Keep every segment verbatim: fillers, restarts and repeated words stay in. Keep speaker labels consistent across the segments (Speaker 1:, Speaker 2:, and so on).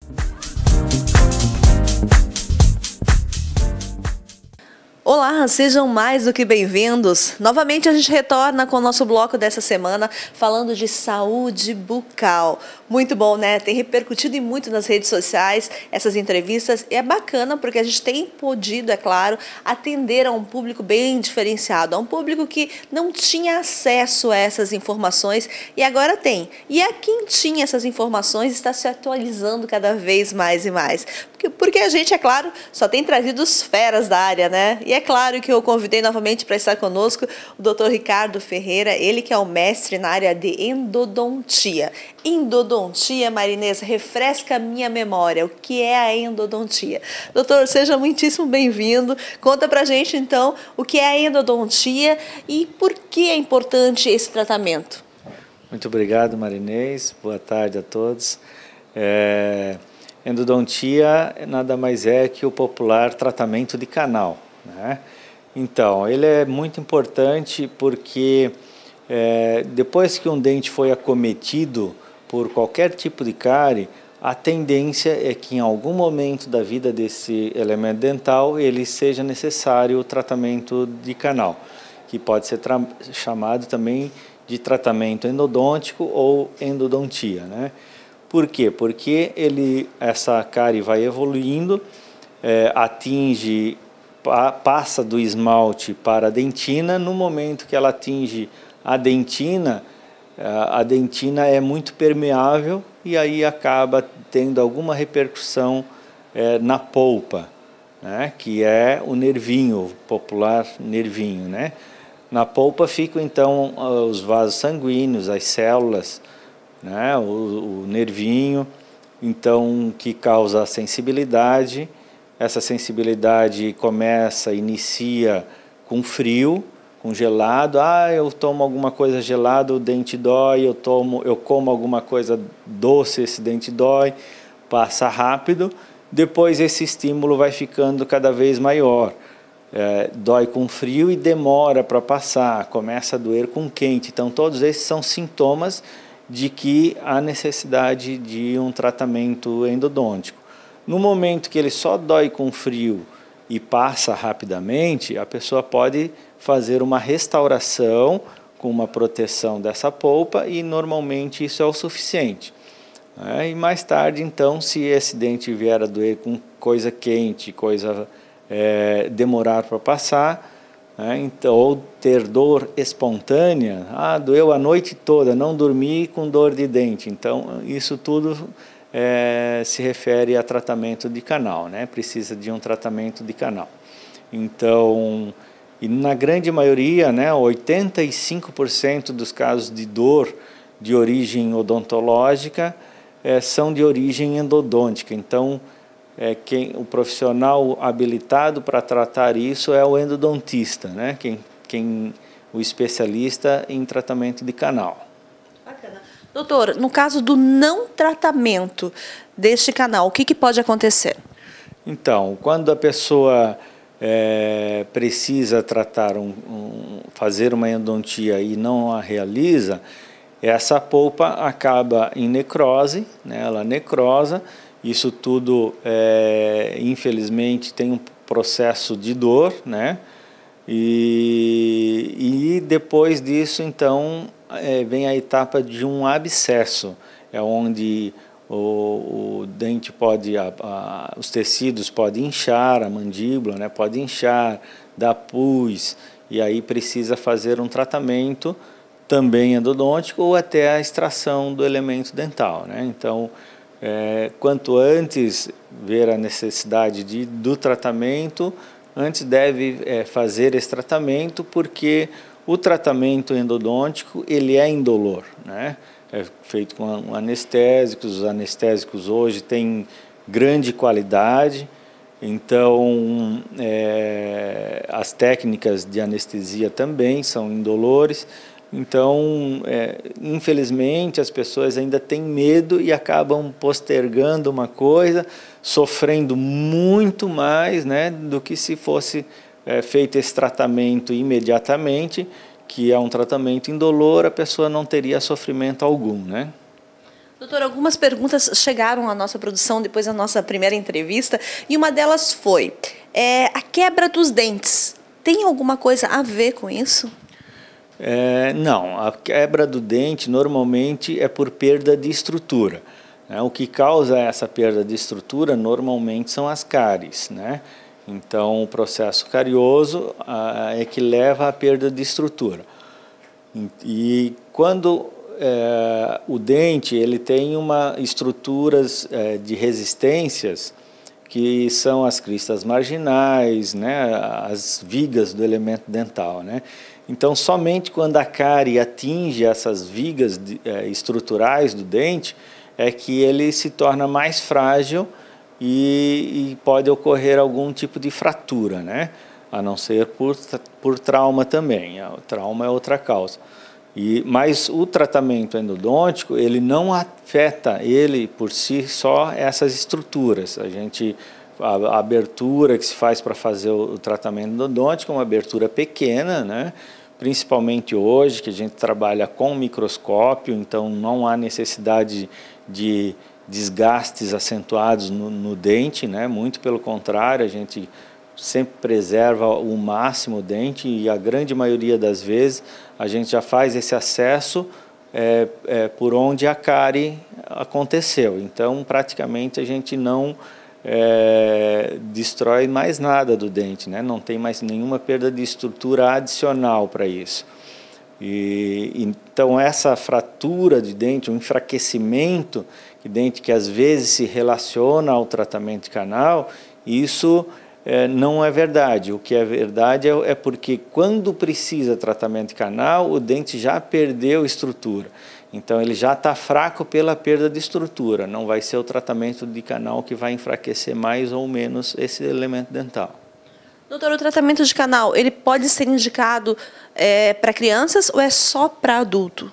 Speaker 1: Olá, sejam mais do que bem-vindos. Novamente a gente retorna com o nosso bloco dessa semana falando de saúde bucal. Muito bom, né? Tem repercutido muito nas redes sociais essas entrevistas e é bacana porque a gente tem podido, é claro, atender a um público bem diferenciado, a um público que não tinha acesso a essas informações e agora tem. E a quem tinha essas informações está se atualizando cada vez mais e mais. Porque, porque a gente, é claro, só tem trazido os feras da área, né? E é claro que eu convidei novamente para estar conosco o doutor Ricardo Ferreira, ele que é o mestre na área de endodontia. Endodontia, Marinês, refresca a minha memória. O que é a endodontia? Doutor, seja muitíssimo bem-vindo. Conta pra gente, então, o que é a endodontia e por que é importante esse tratamento.
Speaker 2: Muito obrigado, Marinês. Boa tarde a todos. É... Endodontia nada mais é que o popular tratamento de canal, né? Então, ele é muito importante porque é, depois que um dente foi acometido por qualquer tipo de cárie, a tendência é que em algum momento da vida desse elemento dental ele seja necessário o tratamento de canal, que pode ser chamado também de tratamento endodôntico ou endodontia, né? Por quê? Porque ele, essa cárie vai evoluindo, é, atinge, pa, passa do esmalte para a dentina. No momento que ela atinge a dentina, a dentina é muito permeável e aí acaba tendo alguma repercussão é, na polpa, né? Que é o nervinho, o popular nervinho, né? Na polpa ficam então os vasos sanguíneos, as células, né, o, o nervinho, então, que causa a sensibilidade. Essa sensibilidade começa, inicia com frio, com gelado. Ah, eu tomo alguma coisa gelada, o dente dói. Eu tomo, eu como alguma coisa doce, esse dente dói. Passa rápido. Depois esse estímulo vai ficando cada vez maior. É, dói com frio e demora para passar. Começa a doer com quente. Então, todos esses são sintomas de que há necessidade de um tratamento endodôntico. No momento que ele só dói com frio e passa rapidamente, a pessoa pode fazer uma restauração com uma proteção dessa polpa e normalmente isso é o suficiente. É, e mais tarde, então, se esse dente vier a doer com coisa quente, coisa é, demorar para passar, É, então, ou ter dor espontânea, ah, doeu a noite toda, não dormi com dor de dente. Então, isso tudo é, se refere a tratamento de canal, né? Precisa de um tratamento de canal. Então, e na grande maioria, né, oitenta e cinco por cento dos casos de dor de origem odontológica é, são de origem endodôntica. Então, É quem, o profissional habilitado para tratar isso é o endodontista, né? Quem, quem, o especialista em tratamento de canal.
Speaker 1: Bacana. Doutor, no caso do não tratamento deste canal, o que, que pode acontecer?
Speaker 2: Então, quando a pessoa é, precisa tratar, um, um, fazer uma endodontia e não a realiza, essa polpa acaba em necrose, né? Ela necrosa. Isso tudo, é, infelizmente, tem um processo de dor, né? E, e depois disso, então, é, vem a etapa de um abscesso, é onde o, o dente pode, a, a, os tecidos podem inchar, a mandíbula, né? Pode inchar, dar pus, e aí precisa fazer um tratamento também endodôntico ou até a extração do elemento dental, né? Então, É, quanto antes ver a necessidade de, do tratamento, antes deve é, fazer esse tratamento, porque o tratamento endodôntico ele é indolor, né? É feito com anestésicos, os anestésicos hoje têm grande qualidade, então é, as técnicas de anestesia também são indolores. Então, é, infelizmente, as pessoas ainda têm medo e acabam postergando uma coisa, sofrendo muito mais, né, do que se fosse é, feito esse tratamento imediatamente, que é um tratamento indolor, a pessoa não teria sofrimento algum, né?
Speaker 1: Doutor, algumas perguntas chegaram à nossa produção depois da nossa primeira entrevista e uma delas foi, é, a quebra dos dentes, tem alguma coisa a ver com isso?
Speaker 2: É, não, a quebra do dente normalmente é por perda de estrutura. Né? O que causa essa perda de estrutura normalmente são as cáries, né? Então o processo carioso ah, é que leva à perda de estrutura. E, e quando é, o dente ele tem uma estruturas é, de resistências que são as cristas marginais, né, as vigas do elemento dental, né? Então, somente quando a cárie atinge essas vigas de, é, estruturais do dente é que ele se torna mais frágil e, e pode ocorrer algum tipo de fratura, né? A não ser por, por trauma também. O trauma é outra causa. E, mas o tratamento endodôntico, ele não afeta ele por si só essas estruturas. A gente, a, a abertura que se faz para fazer o, o tratamento endodôntico é uma abertura pequena, né? Principalmente hoje, que a gente trabalha com microscópio, então não há necessidade de desgastes acentuados no, no dente, né? Muito pelo contrário, a gente sempre preserva o máximo o dente e a grande maioria das vezes a gente já faz esse acesso é, é, por onde a cárie aconteceu. Então, praticamente a gente não é, destrói mais nada do dente, né? Não tem mais nenhuma perda de estrutura adicional para isso. E, então, essa fratura de dente, um enfraquecimento de dente que às vezes se relaciona ao tratamento de canal, isso É, não é verdade. O que é verdade é, é porque quando precisa tratamento de canal, o dente já perdeu estrutura. Então ele já está fraco pela perda de estrutura. Não vai ser o tratamento de canal que vai enfraquecer mais ou menos esse elemento dental.
Speaker 1: Doutor, o tratamento de canal, ele pode ser indicado é, para crianças ou é só para adulto?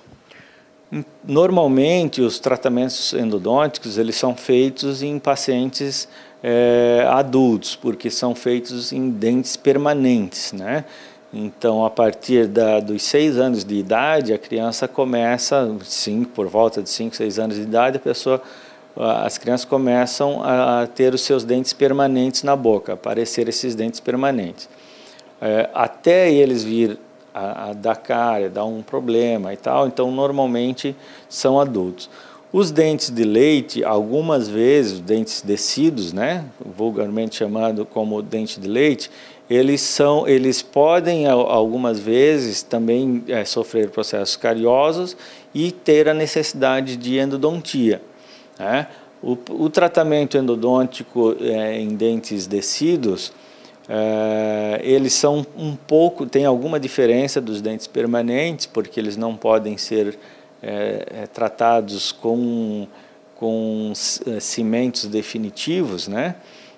Speaker 2: Normalmente os tratamentos endodônticos eles são feitos em pacientes É, adultos, porque são feitos em dentes permanentes, né? Então, a partir da, dos seis anos de idade, a criança começa, cinco, por volta de cinco, seis anos de idade, a pessoa, as crianças começam a ter os seus dentes permanentes na boca, aparecer esses dentes permanentes. É, até eles vir a, a dar cárie, dar um problema e tal, então, normalmente, são adultos. Os dentes de leite, algumas vezes, os dentes descidos, né, vulgarmente chamado como dente de leite, eles, são, eles podem, algumas vezes, também é, sofrer processos cariosos e ter a necessidade de endodontia, né? O, o tratamento endodôntico é, em dentes descidos, é, eles são um pouco, tem alguma diferença dos dentes permanentes, porque eles não podem ser É, é, tratados com, com cimentos definitivos, né?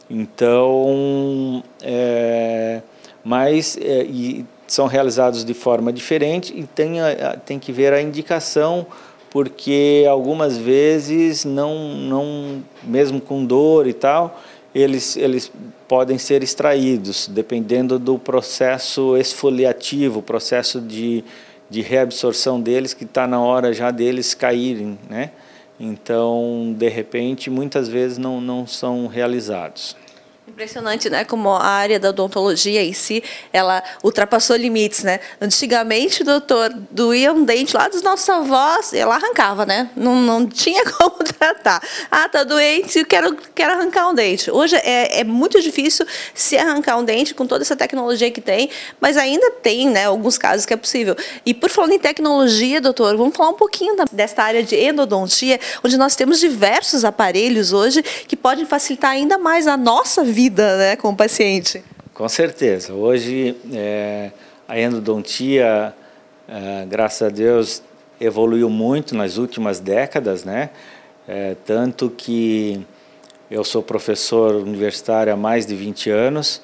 Speaker 2: Então, é, mas é, e são realizados de forma diferente e tem, a, tem que ver a indicação, porque algumas vezes, não, não, mesmo com dor e tal, eles, eles podem ser extraídos, dependendo do processo esfoliativo, processo de de reabsorção deles, que está na hora já deles caírem, né? Então, de repente, muitas vezes não, não são realizados.
Speaker 1: Impressionante, né? Como a área da odontologia em si, ela ultrapassou limites, né? Antigamente, doutor, doía um dente lá dos nossos avós, ela arrancava, né? Não, não tinha como tratar. Ah, tá doente, quero, quero arrancar um dente. Hoje é, é muito difícil se arrancar um dente com toda essa tecnologia que tem, mas ainda tem, né, alguns casos que é possível. E por falar em tecnologia, doutor, vamos falar um pouquinho da, desta área de endodontia, onde nós temos diversos aparelhos hoje que podem facilitar ainda mais a nossa vida. vida, né, com o paciente.
Speaker 2: Com certeza. Hoje, é, a endodontia, é, graças a Deus, evoluiu muito nas últimas décadas, né? É, tanto que eu sou professor universitário há mais de vinte anos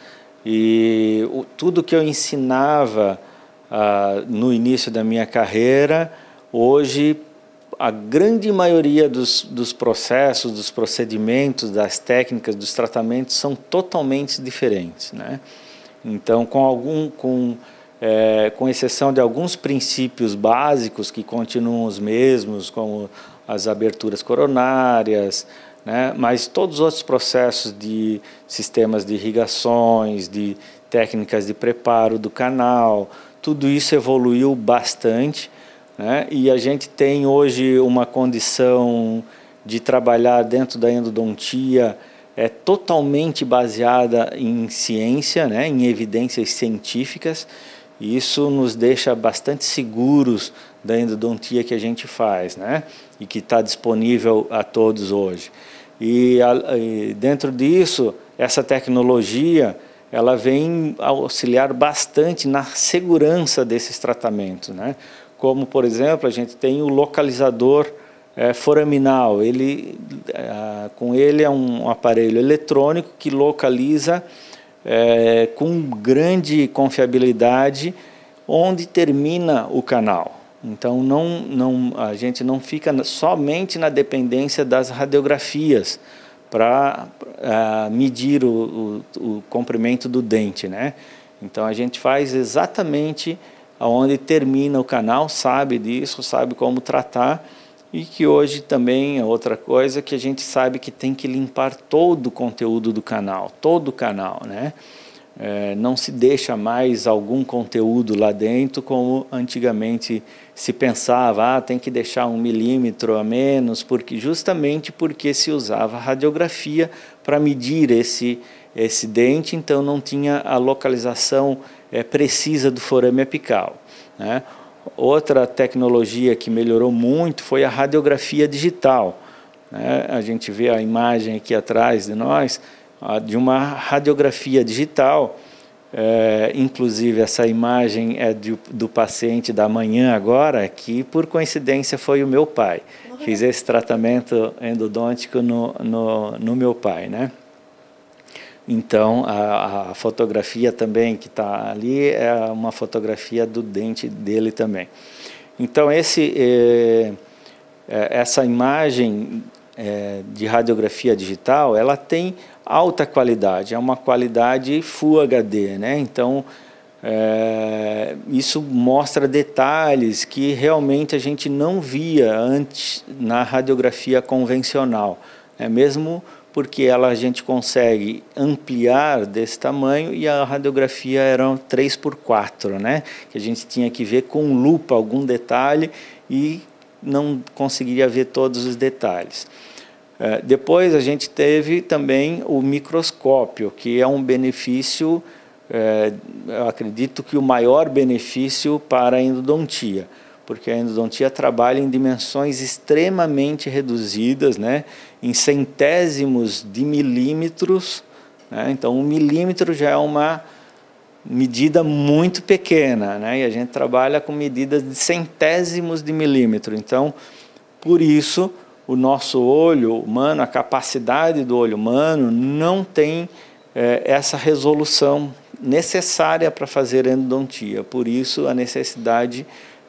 Speaker 2: e o, tudo que eu ensinava ah, no início da minha carreira, hoje a grande maioria dos, dos processos, dos procedimentos, das técnicas, dos tratamentos são totalmente diferentes, né? Então, com, algum, com, é, com exceção de alguns princípios básicos que continuam os mesmos, como as aberturas coronárias, né? Mas todos os outros processos de sistemas de irrigações, de técnicas de preparo do canal, tudo isso evoluiu bastante, né? E a gente tem hoje uma condição de trabalhar dentro da endodontia é totalmente baseada em ciência, né? Em evidências científicas, e isso nos deixa bastante seguros da endodontia que a gente faz, né? E que está disponível a todos hoje. E, a, e dentro disso, essa tecnologia, ela vem auxiliar bastante na segurança desses tratamentos, né? Como, por exemplo, a gente tem o localizador é, foraminal. Ele, é, com ele é um aparelho eletrônico que localiza é, com grande confiabilidade onde termina o canal. Então, não, não, a gente não fica somente na dependência das radiografias para uh, medir o, o, o comprimento do dente, né? Então, a gente faz exatamente onde termina o canal, sabe disso, sabe como tratar, e que hoje também é outra coisa que a gente sabe que tem que limpar todo o conteúdo do canal, todo o canal, né? É, não se deixa mais algum conteúdo lá dentro como antigamente se pensava, ah, tem que deixar um milímetro a menos, porque justamente porque se usava radiografia para medir esse, esse dente, então não tinha a localização é, precisa do forame apical, né? Outra tecnologia que melhorou muito foi a radiografia digital, né? A gente vê a imagem aqui atrás de nós, de uma radiografia digital, é, inclusive essa imagem é de, do paciente da manhã agora, que por coincidência foi o meu pai. Fiz esse tratamento endodôntico no, no, no meu pai, né? Então, a, a fotografia também que está ali é uma fotografia do dente dele também. Então, esse, é, essa imagem é, de radiografia digital, ela tem alta qualidade, é uma qualidade Full H D, né? Então, é, isso mostra detalhes que realmente a gente não via antes na radiografia convencional, né? Mesmo porque ela, a gente consegue ampliar desse tamanho e a radiografia era três por quatro, né? Que a gente tinha que ver com lupa algum detalhe e não conseguiria ver todos os detalhes. É, depois a gente teve também o microscópio, que é um benefício, é, eu acredito que o maior benefício para a endodontia, porque a endodontia trabalha em dimensões extremamente reduzidas, né, em centésimos de milímetros, né, então um milímetro já é uma medida muito pequena, né, e a gente trabalha com medidas de centésimos de milímetro, então por isso o nosso olho humano, a capacidade do olho humano não tem é, essa resolução necessária para fazer endodontia. Por isso a necessidade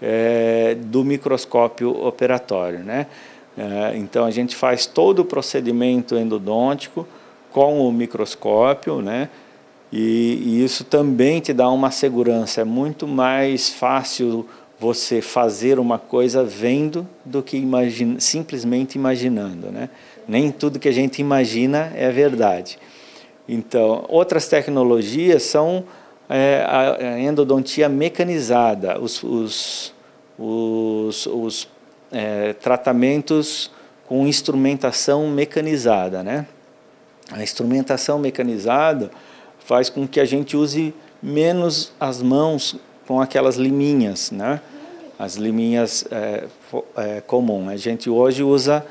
Speaker 2: é, do microscópio operatório, né? É, então a gente faz todo o procedimento endodôntico com o microscópio, né? E, e isso também te dá uma segurança. É muito mais fácil você fazer uma coisa vendo do que imagina, simplesmente imaginando, né? Nem tudo que a gente imagina é verdade. Então, outras tecnologias são é, a endodontia mecanizada, os, os, os, os é, tratamentos com instrumentação mecanizada, né? A instrumentação mecanizada faz com que a gente use menos as mãos com aquelas liminhas, né? As liminhas é, é, comum. A gente hoje usa,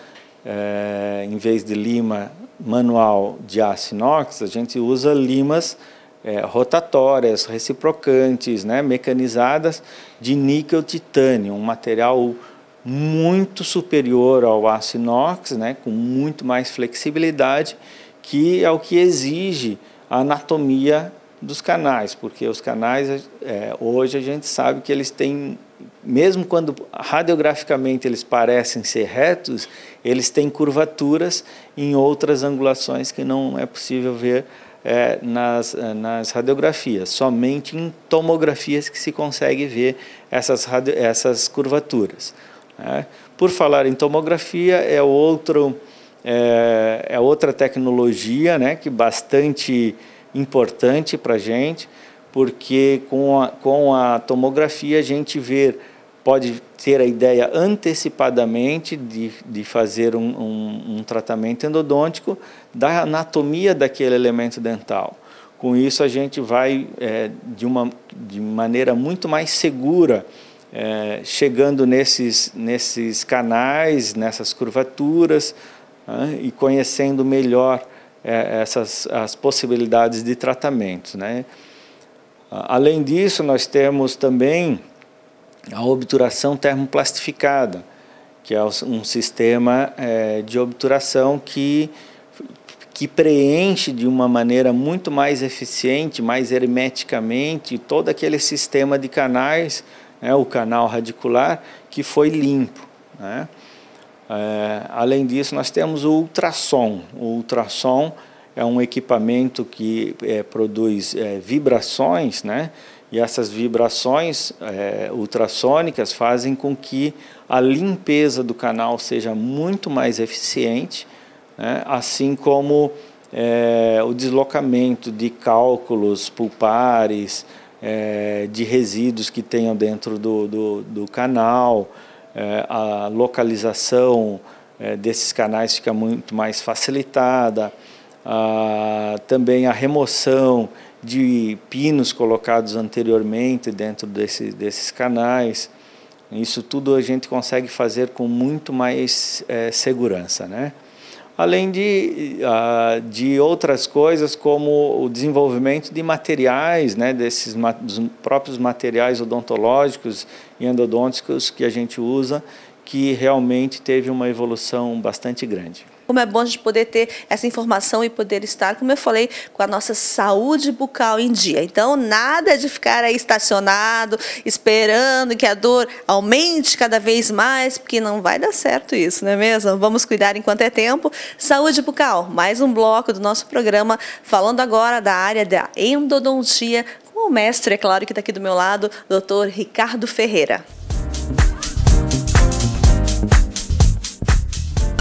Speaker 2: é, em vez de lima manual de aço inox, a gente usa limas é, rotatórias, reciprocantes, né, mecanizadas de níquel titânio, um material muito superior ao aço inox, né, com muito mais flexibilidade, que é o que exige a anatomia dos canais, porque os canais, é, hoje a gente sabe que eles têm, mesmo quando radiograficamente eles parecem ser retos, eles têm curvaturas em outras angulações que não é possível ver é, nas, nas radiografias. Somente em tomografias que se consegue ver essas, radio, essas curvaturas, né? Por falar em tomografia, é, outro, é, é outra tecnologia, né, que bastante importante para a gente, porque com a, com a tomografia a gente vê, pode ter a ideia antecipadamente de, de fazer um, um, um tratamento endodôntico da anatomia daquele elemento dental. Com isso a gente vai é, de uma de maneira muito mais segura, é, chegando nesses, nesses canais, nessas curvaturas, né, e conhecendo melhor é, essas as possibilidades de tratamento, né? Além disso, nós temos também a obturação termoplastificada, que é um sistema é, de obturação que, que preenche de uma maneira muito mais eficiente, mais hermeticamente, todo aquele sistema de canais, né, o canal radicular, que foi limpo, né? É, além disso, nós temos o ultrassom. O ultrassom é um equipamento que é, produz é, vibrações, né? E essas vibrações é, ultrassônicas fazem com que a limpeza do canal seja muito mais eficiente, né? Assim como é, o deslocamento de cálculos pulpares, é, de resíduos que tenham dentro do, do, do canal, é, a localização é, desses canais fica muito mais facilitada. Ah, também a remoção de pinos colocados anteriormente dentro desse, desses canais. Isso tudo a gente consegue fazer com muito mais é, segurança, né? Além de, ah, de outras coisas como o desenvolvimento de materiais, né, desses dos próprios materiais odontológicos e endodônticos que a gente usa, que realmente teve uma evolução bastante grande.
Speaker 1: Como é bom a gente poder ter essa informação e poder estar, como eu falei, com a nossa saúde bucal em dia. Então, nada de ficar aí estacionado, esperando que a dor aumente cada vez mais, porque não vai dar certo isso, não é mesmo? Vamos cuidar enquanto é tempo. Saúde bucal, mais um bloco do nosso programa, falando agora da área da endodontia, com o mestre, é claro, que está aqui do meu lado, doutor Ricardo Ferreira.